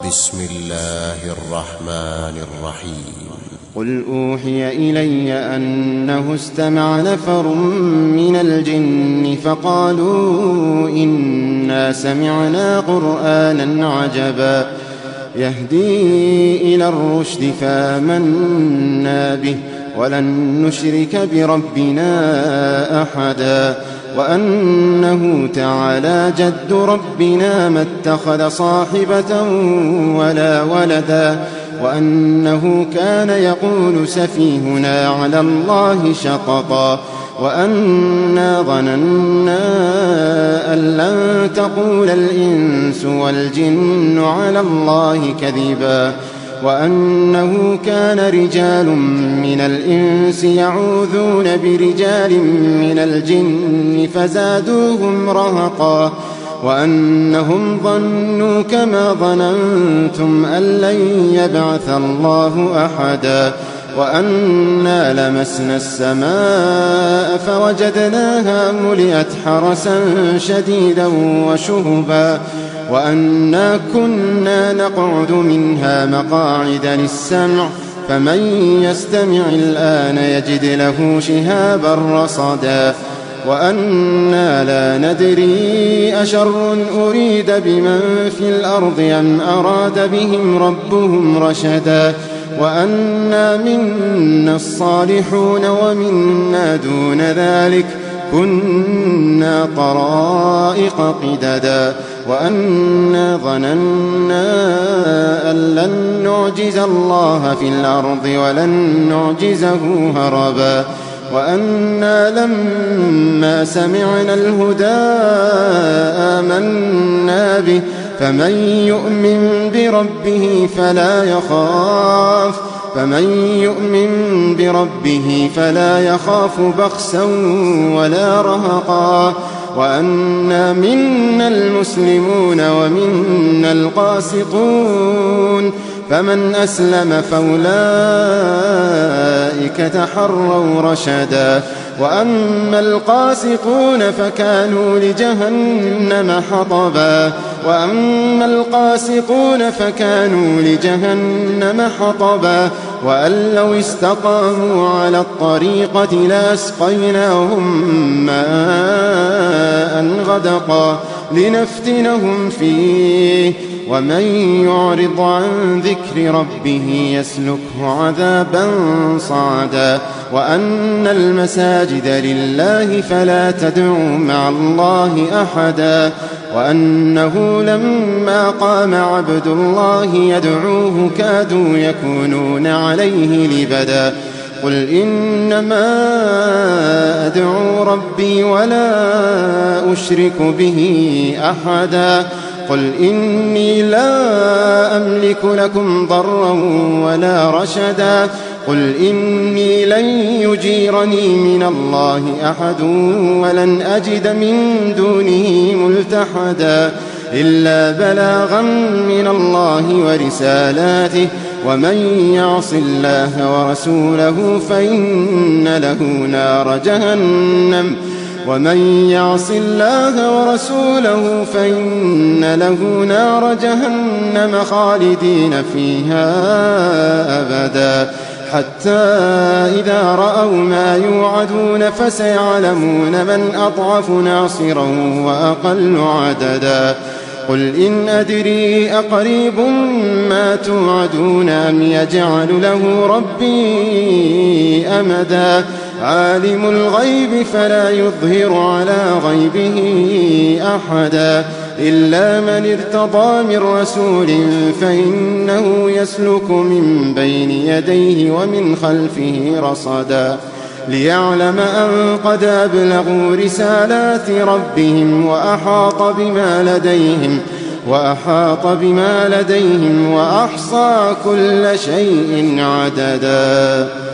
بسم الله الرحمن الرحيم. قل أوحي إلي أنه استمع نفر من الجن فقالوا إنا سمعنا قرآنا عجبا يهدي إلى الرشد فآمنا به ولن نشرك بربنا أحدا وأنه تعالى جد ربنا ما اتخذ صاحبة ولا ولدا وأنه كان يقول سفيهنا على الله شططا وأنا ظننا أن لن تقول الإنس والجن على الله كذبا وأنه كان رجال من الإنس يعوذون برجال من الجن فزادوهم رهقا وأنهم ظنوا كما ظننتم أن لن يبعث الله أحدا وأنا لمسنا السماء فوجدناها ملئت حرسا شديدا وشهبا وأنا كنا نقعد منها مقاعد للسمع فمن يستمع الآن يجد له شهابا رصدا وأنا لا ندري أشر أريد بمن في الأرض أم أراد بهم ربهم رشدا وأنا منا الصالحون ومنا دون ذلك كنا طرائق قددا وأنا ظننا أن لن نعجز الله في الأرض ولن نعجزه هربا وأنا لما سمعنا الهدى آمنا به فمن يؤمن بربه فلا يخاف بخسا ولا رهقا وأنا منا المسلمون ومنا القاسطون فمن أسلم فأولئك تحروا رشدا وأما القاسطون فكانوا لجهنم حطبا وأن لو استقاموا على الطريقة لأسقيناهم ماء غدقا لنفتنهم فيه ومن يعرض عن ذكر ربه يسلكه عذابا صعدا وأن المساجد لله فلا تدعوا مع الله أحدا وأنه لما قام عبد الله يدعوه كادوا يكونون عليه لبدا قل إنما أدعو ربي ولا أشرك به أحدا قل إني لا أملك لكم ضرا ولا رشدا قل إني لن يجيرني من الله أحد ولن أجد من دونه ملتحدا إلا بلاغا من الله ورسالاته ومن يعص الله ورسوله فإن له نار جهنم خالدين فيها أبدا حتى إذا رأوا ما يوعدون فسيعلمون من أضعف ناصرا وأقل عددا قل إن أدري أقريب ما توعدون أم يجعل له ربي أمدا عالم الغيب فلا يظهر على غيبه أحدا إلا من ارتضى من رسول فإنه يسلك من بين يديه ومن خلفه رصدا ليعلم أن قد أبلغوا رسالات ربهم وأحاط بما لديهم وأحصى كل شيء عددا.